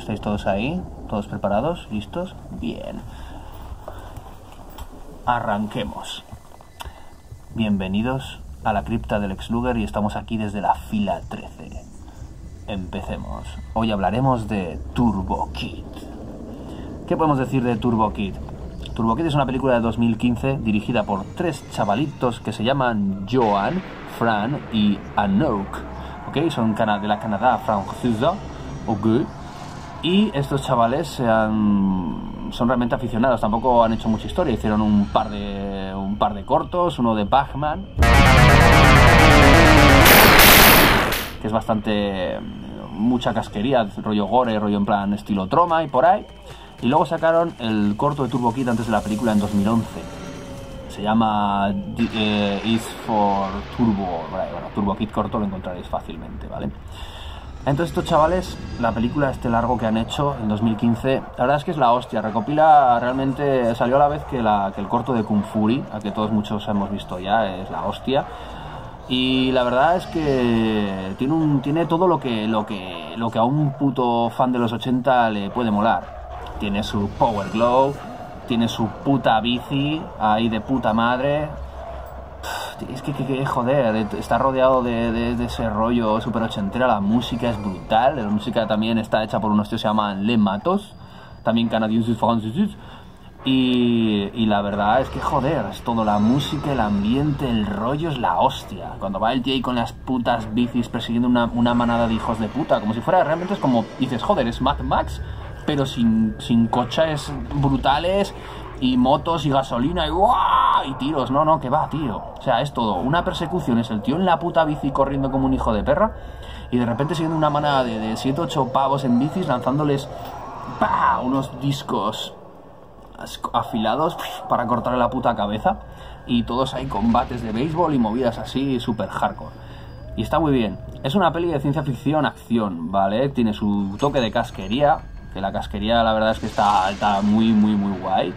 ¿Estáis todos ahí? ¿Todos preparados? ¿Listos? Bien. Arranquemos. Bienvenidos a la cripta del Lex Luger y estamos aquí desde la fila 13. Empecemos. Hoy hablaremos de Turbo Kid. ¿Qué podemos decir de Turbo Kid? Turbo Kid es una película de 2015 dirigida por tres chavalitos que se llaman Johan, Fran y Anouk. ¿Ok? Son de la Canadá francesa. ¿Ok? Y estos chavales son realmente aficionados, tampoco han hecho mucha historia, hicieron un par de cortos, uno de Pac-Man, que es bastante mucha casquería, rollo gore, rollo en plan estilo Troma y por ahí, y luego sacaron el corto de Turbo Kid antes de la película en 2011, se llama Is for Turbo, bueno, Turbo Kid corto lo encontraréis fácilmente, ¿vale? Entonces estos chavales, la película este largo que han hecho en 2015, la verdad es que es la hostia, recopila realmente, salió a la vez que el corto de Kung Fury, a que todos muchos hemos visto ya, es la hostia, y la verdad es que tiene todo lo que a un puto fan de los 80 le puede molar. Tiene su Power Glow, tiene su puta bici ahí de puta madre. Es que joder, está rodeado de ese rollo super ochentera, la música es brutal, la música también está hecha por unos tíos que se llaman Les Matos, también canadienses franceses, y la verdad es que joder, es todo, la música, el ambiente, el rollo es la hostia, cuando va el tío ahí con las putas bicis persiguiendo una manada de hijos de puta, como si fuera, realmente es como, dices, joder, es Mad Max, pero sin coches brutales, y motos y gasolina y ¡guau! Y tiros, no, que va, tío. O sea, es todo. Una persecución, es el tío en la puta bici corriendo como un hijo de perra y de repente siguiendo una manada de 7 8 pavos en bicis lanzándoles ¡pah! Unos discos afilados para cortarle la puta cabeza y todos hay combates de béisbol y movidas así super hardcore. Y está muy bien. Es una peli de ciencia ficción acción, ¿vale? Tiene su toque de casquería, que la casquería la verdad es que está muy guay.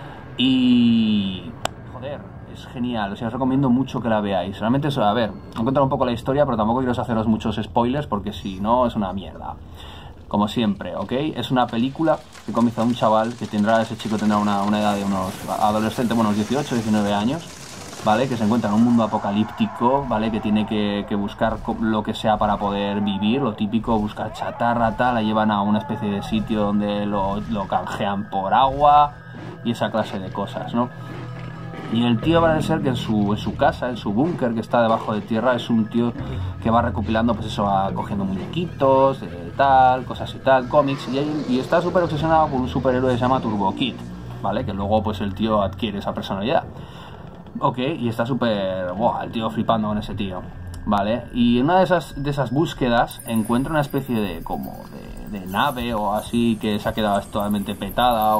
Y joder, es genial, o sea, os recomiendo mucho que la veáis. Realmente eso, a ver, he contado un poco la historia, pero tampoco quiero haceros muchos spoilers porque si no es una mierda. Como siempre, ¿ok? Es una película que comienza un chaval que ese chico tendrá una edad de unos adolescentes, bueno, unos 18, 19 años, ¿vale? Que se encuentra en un mundo apocalíptico, ¿vale? Que tiene que buscar lo que sea para poder vivir, lo típico, buscar chatarra, tal, la llevan a una especie de sitio donde lo canjean por agua y esa clase de cosas, ¿no? Y el tío parece ser que en su casa, en su búnker que está debajo de tierra, es un tío que va recopilando, pues eso, cogiendo muñequitos, tal, cosas y tal, cómics, y está súper obsesionado con un superhéroe que se llama Turbo Kid, ¿vale? Que luego pues el tío adquiere esa personalidad. Ok, y está súper... Buah, el tío flipando con ese tío, ¿vale? Y en una de esas búsquedas encuentra una especie de nave o así que se ha quedado totalmente petada,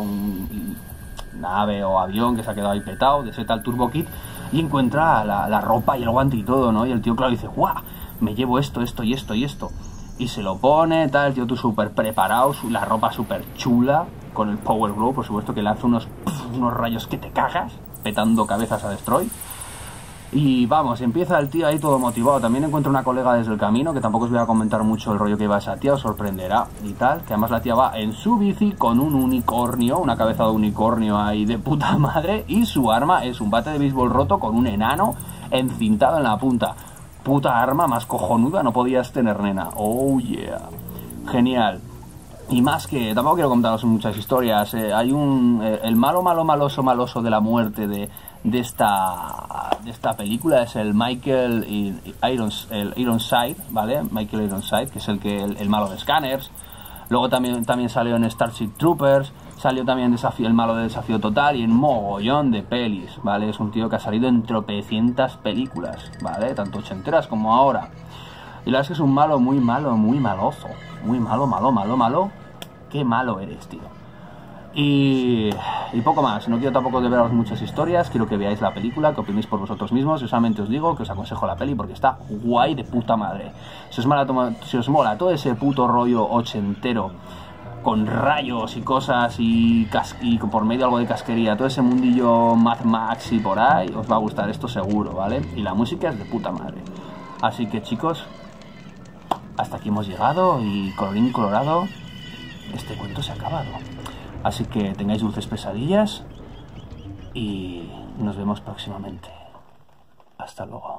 nave o avión que se ha quedado ahí petado, de ese tal Turbo Kid, y encuentra la ropa y el guante y todo, ¿no? Y el tío, claro, dice, ¡guau! Me llevo esto y esto. Y se lo pone, tal, el tío tú súper preparado, la ropa súper chula, con el Power Glow, por supuesto, que lanza unos rayos que te cagas, petando cabezas a Destroy. Y vamos, empieza el tío ahí todo motivado. También encuentra una colega desde el camino, que tampoco os voy a comentar mucho el rollo que va esa tía, os sorprenderá y tal. Que además la tía va en su bici con un unicornio, una cabeza de unicornio ahí de puta madre. Y su arma es un bate de béisbol roto con un enano encintado en la punta. Puta arma más cojonuda no podías tener, nena. Oh yeah. Genial. Y más que, tampoco quiero contaros muchas historias, hay el maloso de la muerte de esta película es el Michael Ironside, ¿vale? Michael Ironside, que es el malo de Scanners. Luego también salió en Starship Troopers, salió también el malo de Desafío Total y en mogollón de pelis, ¿vale? Es un tío que ha salido en tropecientas películas, ¿vale? Tanto ochenteras como ahora. Y la verdad es que es un malo muy maloso. Muy malo. Qué malo eres, tío. Y poco más. No quiero tampoco deveros muchas historias. Quiero que veáis la película, que opinéis por vosotros mismos. Yo solamente os digo que os aconsejo la peli porque está guay de puta madre. Si os mola todo ese puto rollo ochentero con rayos y cosas y por medio algo de casquería, todo ese mundillo Mad Max y por ahí, os va a gustar esto seguro, ¿vale? Y la música es de puta madre. Así que chicos, hasta aquí hemos llegado y colorín colorado, este cuento se ha acabado. Así que tengáis dulces pesadillas y nos vemos próximamente. Hasta luego.